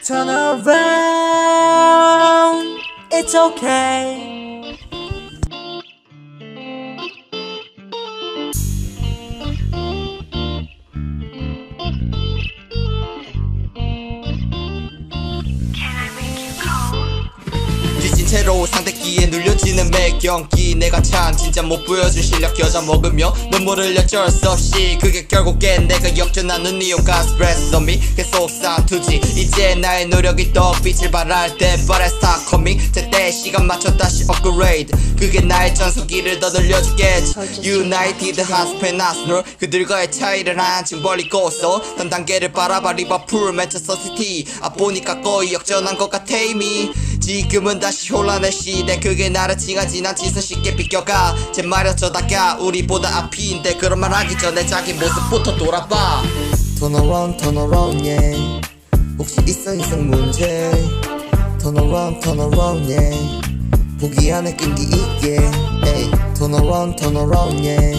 Turn around, it's okay. 뒤진 채로 상대기에 눌려지는 매경기 내가 참 진짜 못 보여준 실력 겨자 먹으며 눈물을 어쩔 수 없이 그게 결국엔 내가 역전하는 이유가 스트레스 on me 계속 싸투지 이제 나의 노력이 더 빛을 발할 때 But I start coming 제때 시간 맞춰 다시 업그레이드 그게 나의 전성기를 더 늘려주게 United Hospital Arsenal 그들과의 차이를 한층 벌리고서 단 단계를 바라봐 리버풀 맨체스터 시티 보니까 거의 역전한 것 같아 이미 지금은 다시 혼란의 시대 그게 나를 칭하지 난 지선 쉽게 비껴가 제 말이 어쩌다가 우리보다 앞인데 그런 말 하기 전에 자기 모습부터 돌아봐 Turn around yeah 혹시 있어 인생 문제 Turn around yeah 보기 안에 끈기 있게 hey. Turn around yeah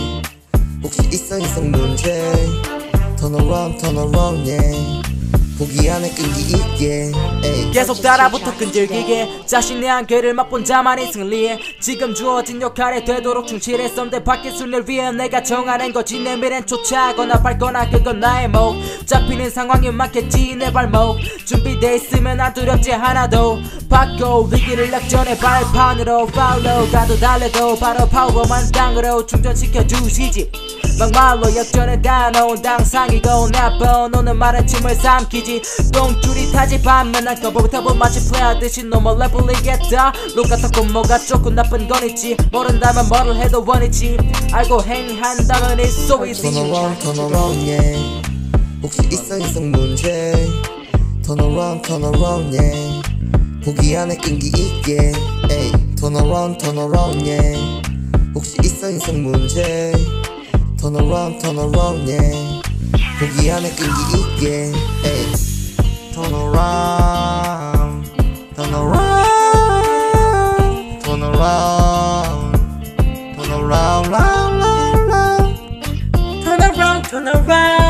혹시 있어 인생 문제 Turn around yeah 보기 안에 끈기 있게 에이. 계속 따라붙어 끈질기게 자신의 한계를 맛본 자만이 승리해 지금 주어진 역할에 되도록 충실해 썸대 밖의 순리를 위해 내가 정하는 거지 내 미래는 쫓아가거나 밟거나 그건 나의 목 잡히는 상황이 많겠지 내 발목 준비돼 있으면 안 두렵지 하나도 바꿔 위기를 역전해 발판으로 follow 가도 달래도 바로 파워만 땅으로 충전시켜 주시지 막말로 역전에 다놓은 당상이고 나쁜 오는 말은 침을 삼키지 똥줄이 타지 반면 난 거부부터 마치 플레이하듯이 너무 레벨이겠다 룩 같았고 뭐가 조금 나쁜 건 있지 모른다면 뭐를 해도 원이지 알고 행한다면 it's so easy Turn around yeah 혹시 있어 인생 문제 Turn around yeah 보기 안에 끈기 있게 에이. Turn around yeah 혹시 있어 인생 문제 Turn around yeah 보기 안에 끈기 있게 에이. Turn around Turn around Turn around